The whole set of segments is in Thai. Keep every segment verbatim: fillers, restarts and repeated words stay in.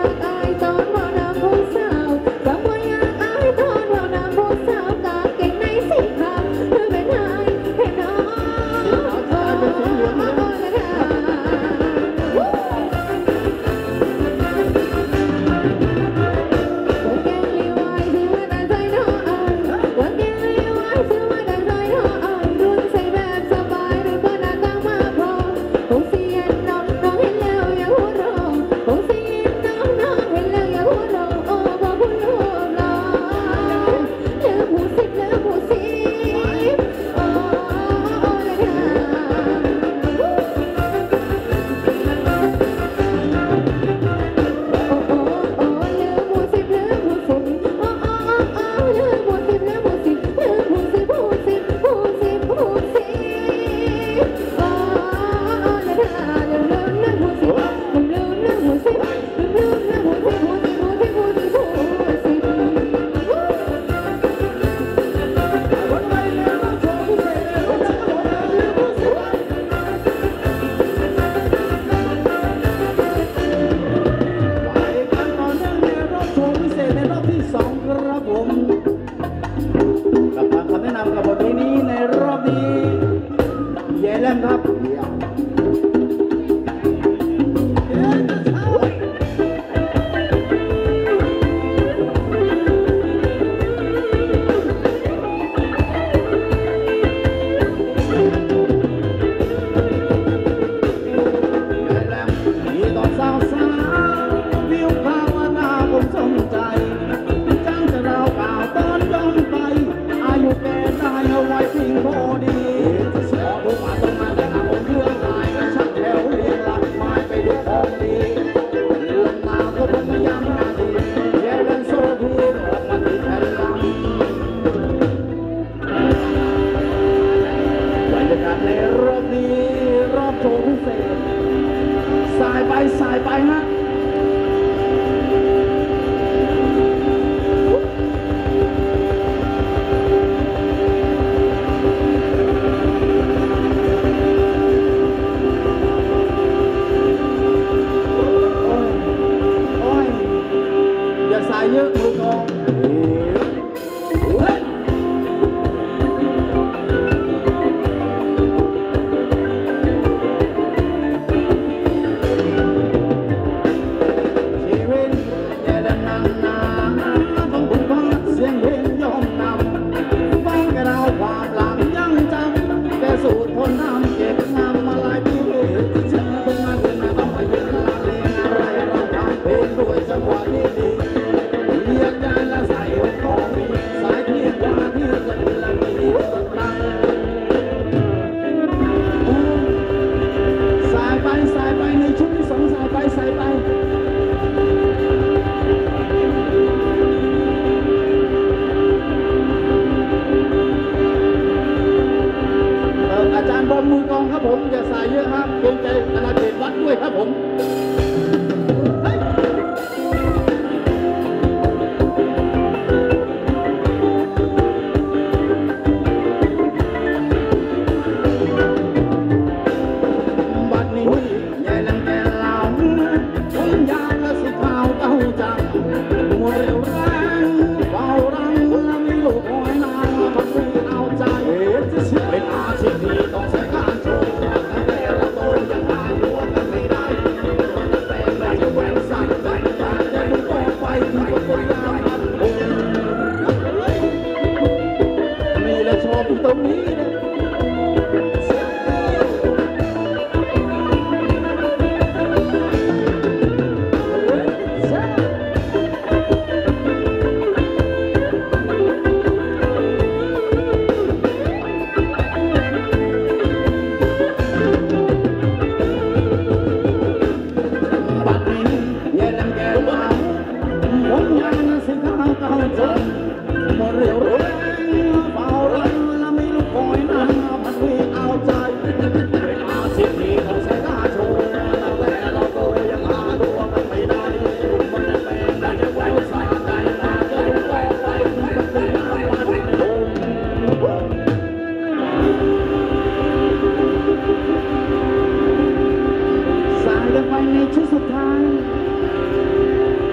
ชุดสุดท้าย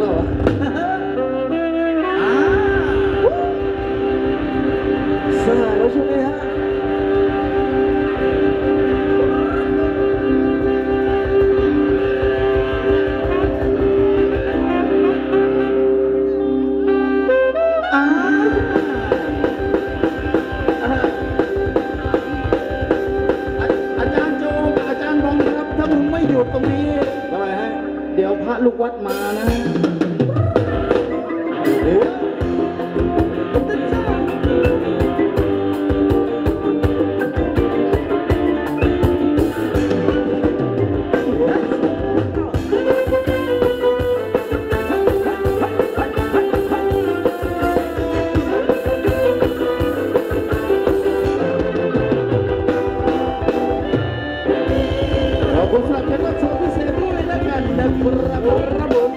ล่าวะสาแล้วใช่ไหมฮะตรงนี้ทำไมฮะเดี๋ยวพระลูกวัดมานะขอบคุณสำหรับแขกรับเชิญพิเศษด้วยแล้วกันนะครับผม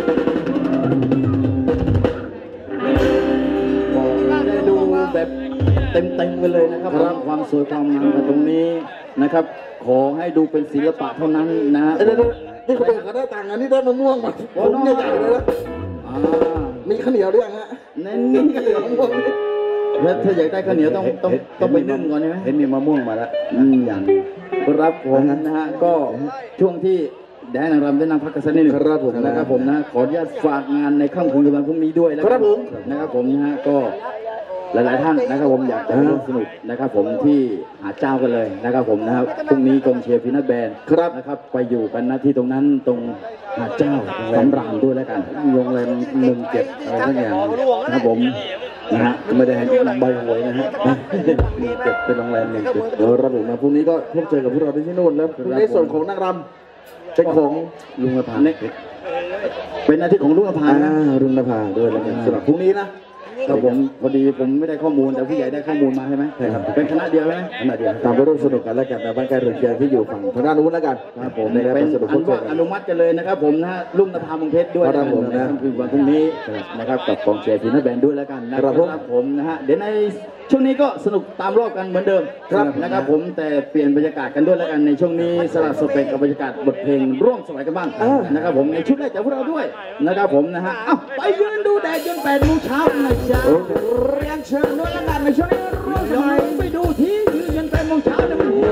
ได้ดูแบบเต็มๆกันเลยนะครับความสวยความงามกันตรงนี้นะครับขอให้ดูเป็นศิลปะเท่านั้นนะนี่เขาเป็นคณะต่างกันนี่ได้มะม่วงมาผมใหญ่ๆเลยนะมีข้าวเหนียวด้วยฮะเน้นนี่ข้าวเหนียวมะม่วงแล้วถ้าอยากได้ข้าวเหนียวต้องต้องต้องไปนึ่งก่อนใช่ไหมเห็นมีมะม่วงมาแล้วอย่างครับผมนะฮะก็ช่วงที่ได้นางรำได้นางพักกันสักนิดหนึ่งครับผมนะครับผมนะขออนุญาตฝากงานในค่ำคืนวันพรุ่งนี้ด้วยนะครับผมนะครับผมนะฮะก็หลายๆท่านนะครับผมอยากจะร่วมสนุกนะครับผมที่หาเจ้ากันเลยนะครับผมนะครับพรุ่งนี้กองเชียร์พีนัทแบนด์ครับนะครับไปอยู่กันนะที่ตรงนั้นตรงหาเจ้าสำราญด้วยแล้วกันโรงแรมหนึ่งเจ็ดอะไรทั้งอย่างนะครับผมนะฮะไม่ได้ให้ใบหวยนะฮะเจ็ดเป็นโรงแรมหนึ่งจุดเดี๋ยวระบุมาพรุ่งนี้ก็พบเจอกับพวกเราที่นู่นแล้วในส่วนของนางรำเป็นของลุงนภาเป็นหน้าที่ของลุงนภาลุงนภาด้วยแล้วกันสำหรับพรุ่งนี้นะครับผมพอดีผมไม่ได้ข้อมูลแต่ผู้ใหญ่ได้ข้อมูลมาใช่ไหมใช่ครับเป็นคณะเดียวไหมคณะเดียวตามไปร่วมสนุกกันแล้วกันนะบ้านใกล้เรือนเคียงที่อยู่ฝั่งทางด้านนู้นแล้วกันครับผมเป็นอนุมัติกันเลยนะครับผมนะลุงนภา มงเพชรด้วยครับผมนะคือวันพรุ่งนี้นะครับกับกองเชียร์พีนัทแบนด์ด้วยแล้วกันนะครับผมนะฮะเดี๋ยวในช่วงนี้ก็สนุกตามรอบกันเหมือนเดิมนะครับผมแต่เปลี่ยนบรรยากาศกันด้วยแล้วกันในช่วงนี้สลับสเปกกับบรรยากาศบทเพลงร่วมสมัยกันบ้างนะครับผมในชุดแรกจากพวกเราด้วยนะครับผมนะฮะอ้าวไปยืนดูแดดจนแปดโมงเช้านะจ๊ะเรียนเชิญด้วยแล้วกันในช่วงนี้ร่วมสมัยไปดูที่ยืนจนแปดโมงเช้านะมัน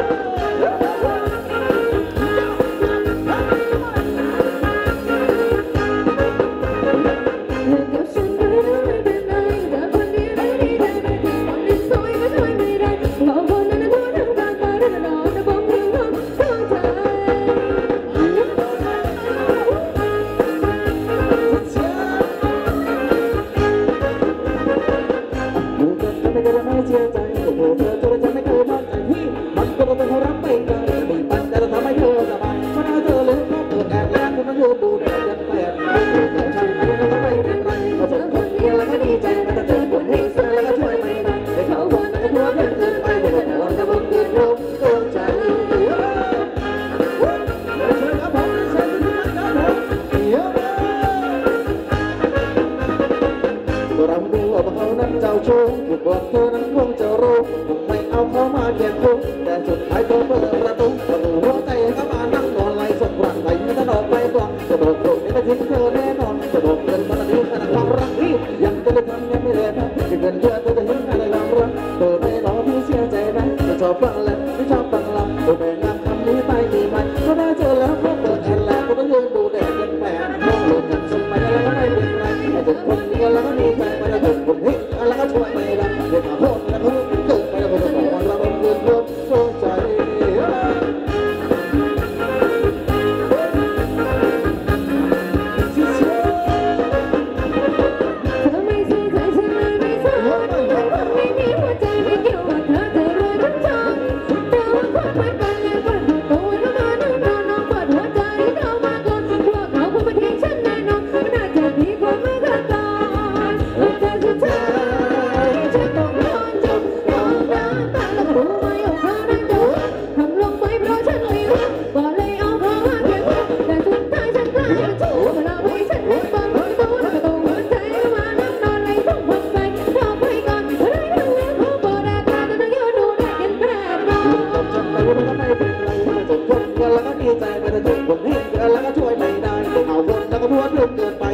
บอกเธอนั้นคงจะรู้คงไม่เอาเขามาเขียนคุกแต่สุดท้ายเธอเปิดประตูประตูหัวใจเข้ามานั่งนอนไหลส่งรังไหลไม่ต้องออกไปกลางจะบอกตรงนี้ไม่ทิ้งเธอแน่นอนจะบอกเกินมันนี้ขนาดความรักที่ยังจะได้ทำยังไม่ได้นะจะเกินเธอเธอจะเห็นอะไรความรักเธอไม่รอพี่เสียใจไหมจะชอบฟังแหละไม่ชอบฟังลำตัวแม่งามคำนี้ไปดีไหมก็ได้เจอแล้วก็เปิดแอนแล้วก็ต้องยืนดูแดดเป็นแฟนมองลงกันสมัยแล้วก็ไม่เป็นไรให้ทุกคนมีแล้วก็มีแฟนมาแล้วทุกคนเฮ้ยแล้วก็ช่วยไม่ได้เด็กขอโทษแล้วก็เกิดไปแล้วก็จะบอกว่าเราเป็นเพื่อนร่วมโซ่ใจไม่มีหัวใจไม่เกี่ยวกับเธอเธอเลยทั้งใจ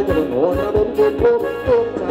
ถนนหัวระบมเกินโลกโลกใจ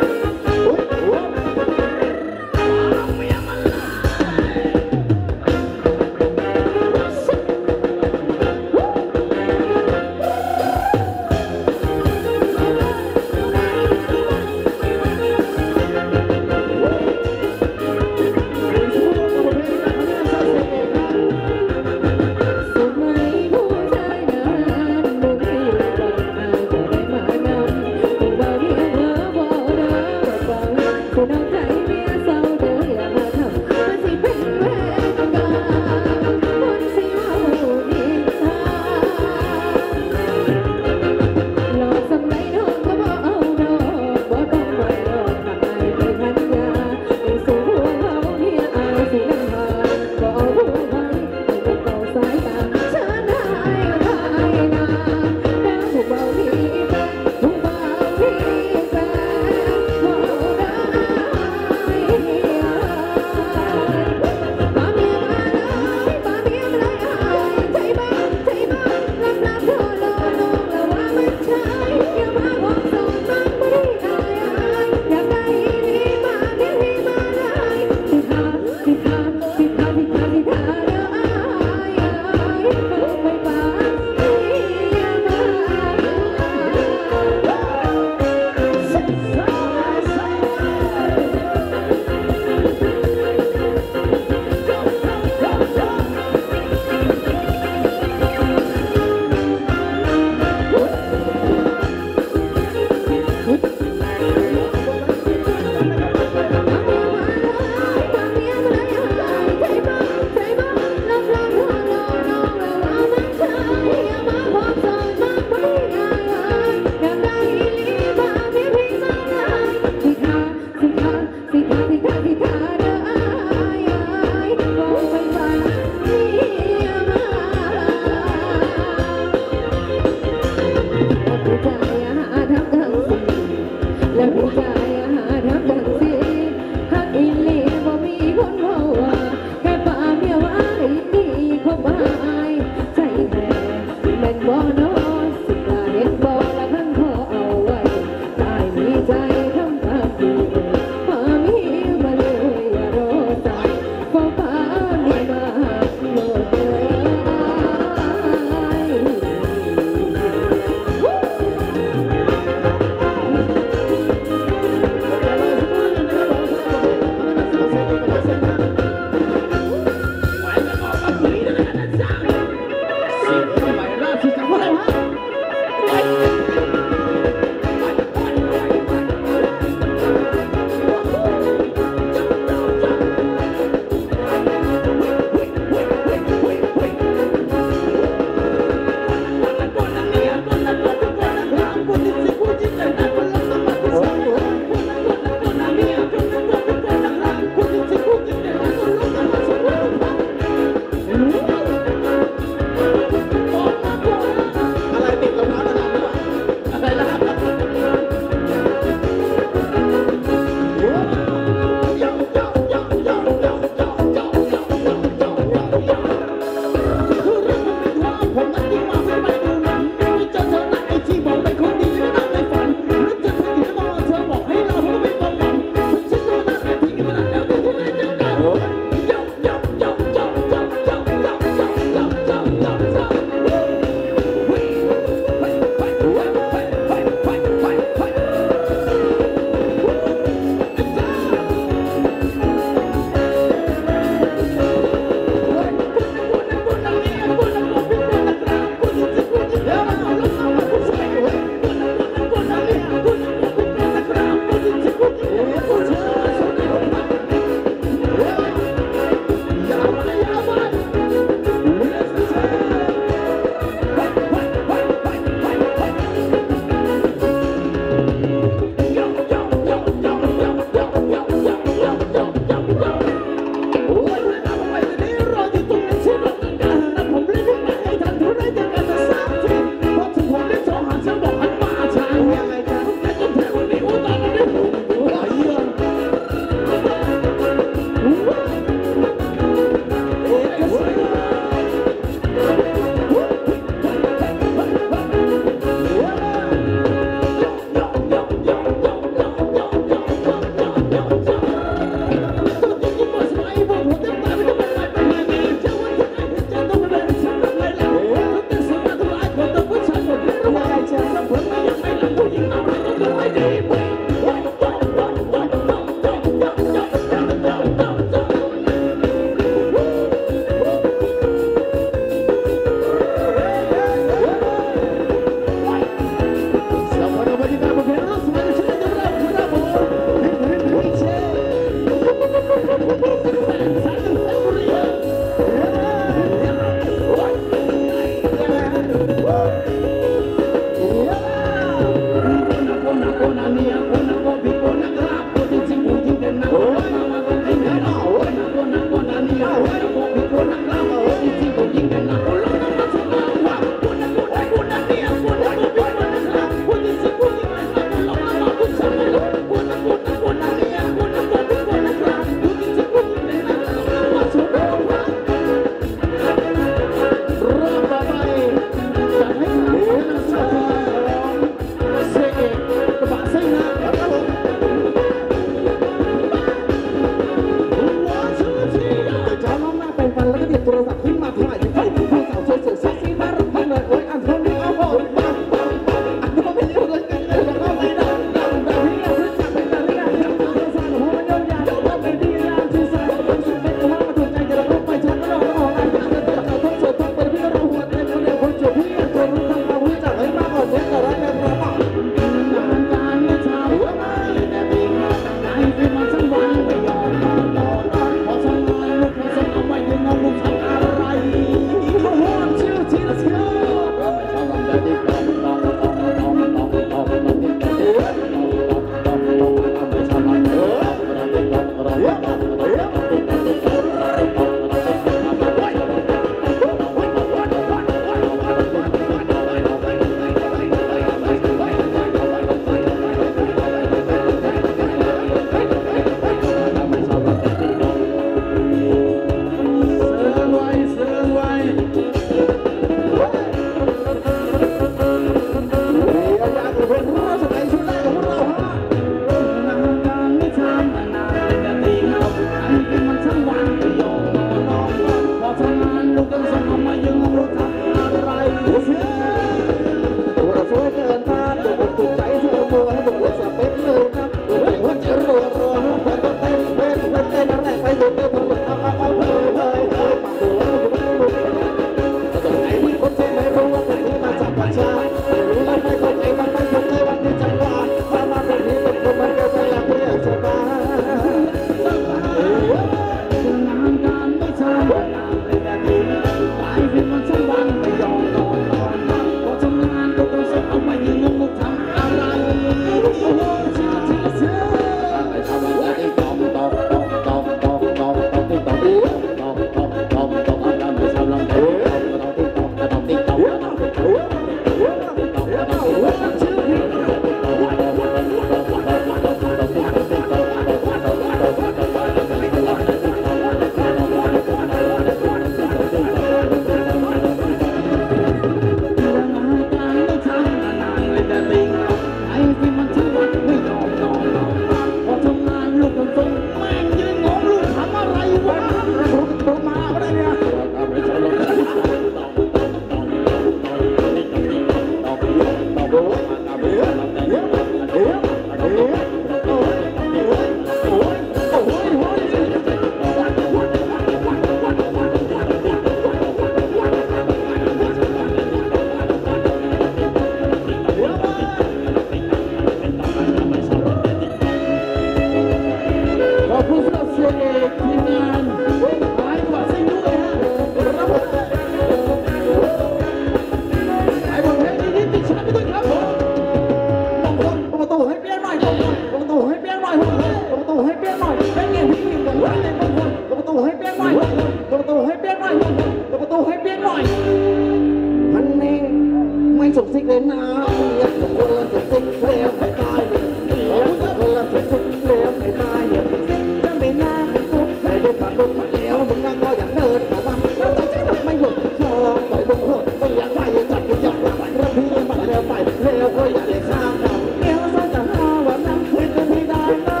ส่งซิกเลยนะเปียกกับคนละส่งซิกแล้วให้ตายเปียกกับคนละส่งซิกแล้วให้ตายจะไม่น่าเป็นตุ๊กไม่ได้ฝันลงมาแล้วมึงนั่งก็อย่างเดินแต่ว่าเราจะจะไม่หยุดชอบปล่อยลงโทษไม่อยากไปจัดกูอยากไปเรื่องพี่มันแล้วไปแล้วก็อย่าได้ข้ามเราเดี๋ยวเราจะหาว่านั่งคุยกันไม่ได้นะ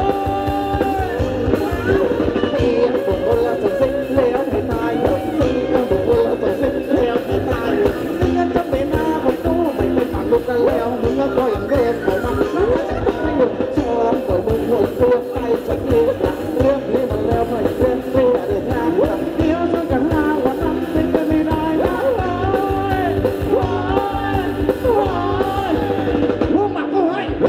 เปียกกับคนละส่งซิกแล้วให้ตายเปียกกับคนละส่งซิกแล้วให้ตายซึ่งจะไม่น่าของตู้ไม่ไปฝันลงกันแล้วมึงก็อย่างเดินผมมาไม่หยุดชอบปล่อยมึงหมดตัวไปจากนี้เรื่องนี้มันแล้วไม่เรื่องนี้เดี๋ยวนะเดี๋ยวฉันจะหาว่านั่งคุยกันไม่ได้นะว้ายว้ายหัวหมักก็ให้ไหว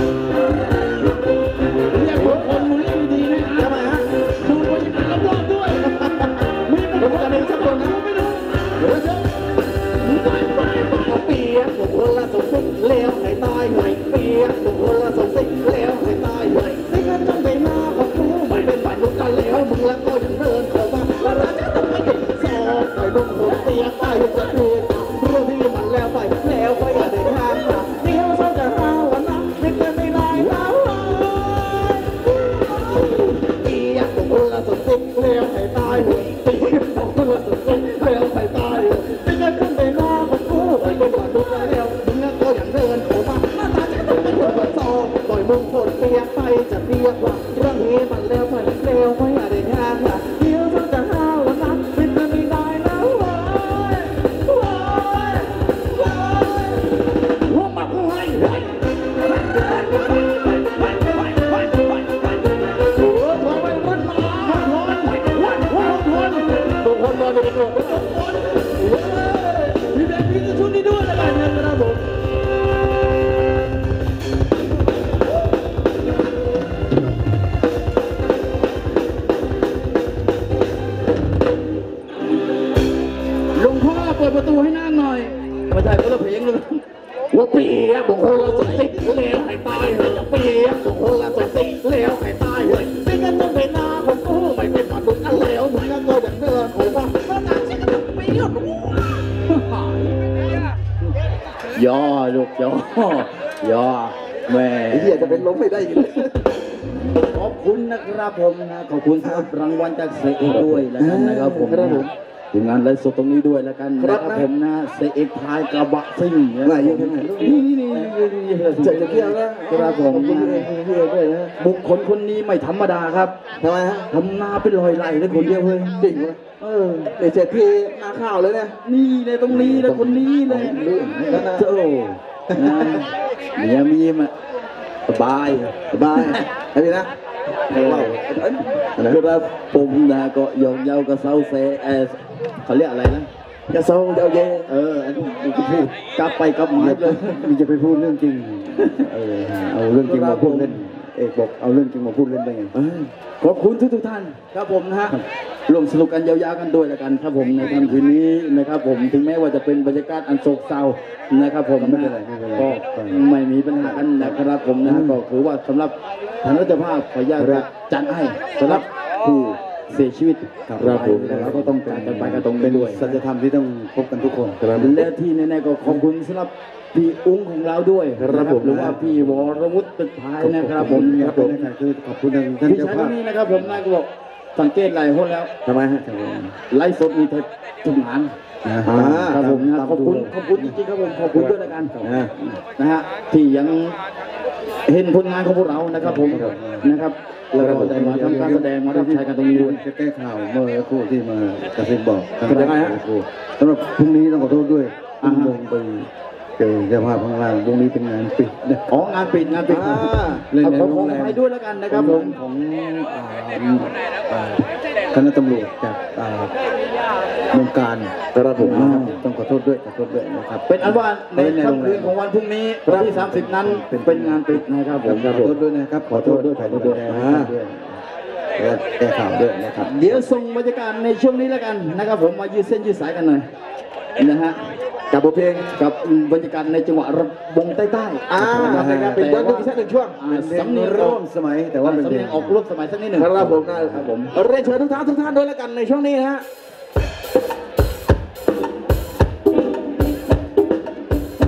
เรียกคนคนมึงนี่ดีนะทำไมฮะดูบรรยากาศรอบๆด้วยมีมันจะมีสักคนนะไม่รู้เดี๋ยวเดี๋ยวไปไปเปียกบุคคลละสมสิเลี้ยวให้ตายหน่อยเปียกบุคคลละสมสิเลี้ยวให้ตายหน่อยสิ่งนั้นจำเป็นหน้าของกูไม่เป็นฝ่ายลุกกันแล้วมึงแล้วก็ยังเดินเข้ามาแล้วเราจะต้องไม่หยุดสอบไปลงหัวเตียงไปยุจะเปลี่ยนเรื่องที่มันแล้วไปแล้วก็อย่าได้ข้ามมาเดี๋ยวเขาจะหาวันนั้นไม่เป็นไม่ได้แล้วเปียกบุคคลละสมสิเลี้ยวให้ตายหน่อยเปียกบุคคลละสมสิเลี้ยวให้ตายหน่อยสิ่งนั้นจำเป็นหน้าของกูไม่เป็นฝ่ายลุกกันแล้วมึงแล้วก็ยังเดินเข้ามาหน้าตาจะต้องไม่หยุดสอบปล่อยมึงฝนเปียกไปจะเรียกว่าเรื่องนี้มันแล้วไปแล้วไม่อยากได้งานละเดี๋ยวฉันจะหาวันนั้นเป็นไปไม่ได้นะว้ายว้ายว้ายหัวหมักให้ไหวโอ้โหไปรุ่นมาวันวันวันวันทุกคนมาดูดูทุกคนพี่แบงค์พี่จะชุดนี้ด้วยแล้วกันนะครับผมหลวงพ่อเปิดประตูให้นั่งหน่อยมาถ่ายคนละเพลงเลยว่าเปียกบุคคลละสติแล้วให้ตายเลยเปียกบุคคลละสติแล้วให้ตายเลยไม่งั้นต้องเป็นหน้าของกูไม่เป็นฝันบุญกันแล้วมึงก็ตัวอย่างเดินโอ้ว่าแล้วนานฉันก็ต้องไปเรื่องย่อลูกย่อย่อแม่เฮียจะเป็นล้มไม่ได้ยินขอบคุณนะครับผมนะขอบคุณสำหรับรางวัลจากเสกด้วยแล้วกันนะครับผมครับผมถึงงานไลฟ์สดตรงนี้ด้วยแล้วกันนะครับผมนะเสกพายกระบะซิ่งนะนี่นี่นี่จะจะเที่ยวนะครับผมเที่ยวด้วยนะบุคคลคนนี้ไม่ธรรมดาครับทำไมฮะทำนาเป็นรอยไหลเลยคนเดียวเลยจริงวะเออเดี๋ยวเสร็จที่นาข้าวเลยเนี่ยนี่เลยตรงนี้เลยคนนี้เลยโจ้นะเมียมีมาสบายสบายอะไรนะเราครับผมนะก็ยองเยาก็เซาเซเอเขาเรียกอะไรนะกระเซาเยาเยเอออันนี้พูดกลับไปกลับมาเลยมีจะไปพูดเรื่องจริงเออเอาเรื่องจริงมาพูดเล่นเอกบอกเอาเรื่องจริงมาพูดเล่นได้ไงขอบคุณทุกทุกท่านครับผมนะฮะร่วมสนุกกันยาวๆกันด้วยแล้วกันครับผมในค่ำคืนนี้นะครับผมถึงแม้ว่าจะเป็นบรรยากาศอันโศกเศร้านะครับผมนะก็ไม่มีปัญหากันนะครับผมนะก็คือว่าสำหรับทางรัฐภาพขออนุญาตจัดให้สำหรับผู้เสียชีวิตครับผมแล้วก็ต้องการกันไปกันตรงนี้ด้วยสัจธรรมที่ต้องพบกันทุกคนและที่แน่ๆก็ขอบคุณสำหรับพี่อุ้งของเราด้วยครับผมหรือว่าพี่วรวุฒิตึกพายนะครับผมครับผมคือขอบคุณท่านเจ้าภาพนี่นะครับผมนายก็บอกสังเกตหลายคนแล้วทำไมฮะไลฟ์สดมีทุกงานครับผมนะขอบคุณขอบคุณจริงๆครับผมขอบคุณด้วยนะกันนะฮะที่ยังเห็นผลงานของพวกเรานะครับผมนะครับแล้วก็ได้มาทำการแสดงมารับใช้กันตรงนี้ด้วยแก้ข่าวเมื่อครู่ที่มากระซิบบอกเป็นยังไงฮะสำหรับพรุ่งนี้ต้องขอโทษด้วยอังลงไปเจอเจ้าภาพข้างล่างพรุ่งนี้เป็นงานปิดอ๋องานปิดงานปิดเลยในโรงแรมด้วยแล้วกันนะครับผมของคณะตำรวจจากเมืองการกระผมต้องขอโทษด้วยขอโทษด้วยนะครับเป็นอันว่าในค่ำคืนของวันพรุ่งนี้วันที่สามสิบนั้นเป็นงานปิดนะครับผมขอโทษด้วยนะครับขอโทษด้วยขอโทษด้วยแก้ข่าวด้วยนะครับเดี๋ยวส่งบรรยากาศในช่วงนี้แล้วกันนะครับผมมายืดเส้นยืดสายกันหน่อยนะฮะกับบทเพลงกับบรรยากาศในจังหวะวงใต้ๆอ่าเป็นย้อนอีกสักหนึ่งช่วงสำเนียงร่วมสมัยแต่ว่าเป็นเพลงออกร่วมสมัยสักนิดหนึ่งครับผมครับผมเรียนเชิญทุกท่านทุกท่านด้วยแล้วกันในช่วงนี้นะฮะ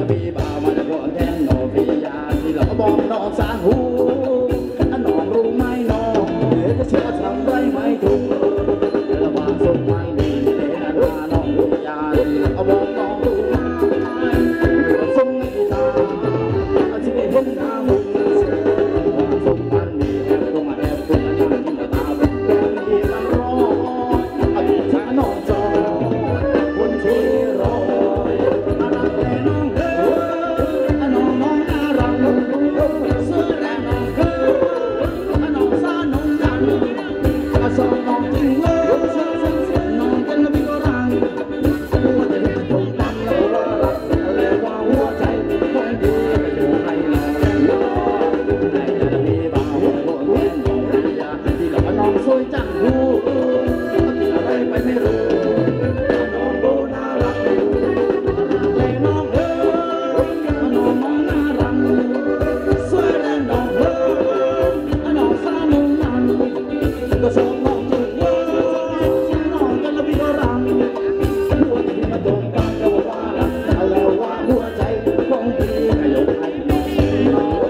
พี่บ่าวมาจะขอแทนน้องพี่ยาที่เราบอกน้องสาหูน้องรู้ไหมน้องเดี๋ยวจะเชื่อทำไรไม่ถูกระหว่างสุขมันดีเด่นน้องรู้ยาที่เราบอกน้องรู้ไหมส่งให้ตาที่ไม่เห็นหน้ามึงสุขมันดีแอบตรงแอบตรงอย่างที่เราตาเป็นคนดีมันรอเอาที่ช้าน้องจอคนที่รอรักแต่น้องเอ๋ยน้องน้องน่ารักเสื้อแดงน้องเอ๋ยน้องสาวน้องจันสองน้องจริงเลยน้องเป็นพี่ก็รังหัวใจเป็นคนดังแล้วว่ารักแล้วว่าหัวใจคนดีก็อยู่ให้เราได้จะมีบ่าวคนเล่นน้องยาที่เราน้องสวยจังหูที่อะไรไปไม่รู้น้องโบน่ารักเลยน้องเอ๋ยน้องน้องน่ารักสวยแรงน้องเอ๋ยน้องสาวน้องนั้นก็ชอบน้องจุ๊บน้องกันแล้วพี่ก็รังหัวใจมาโดนกันแล้วว่ารักแล้วว่าหัวใจของพี่ก็ยกให้น้อง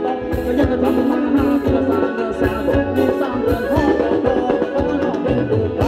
Thank you.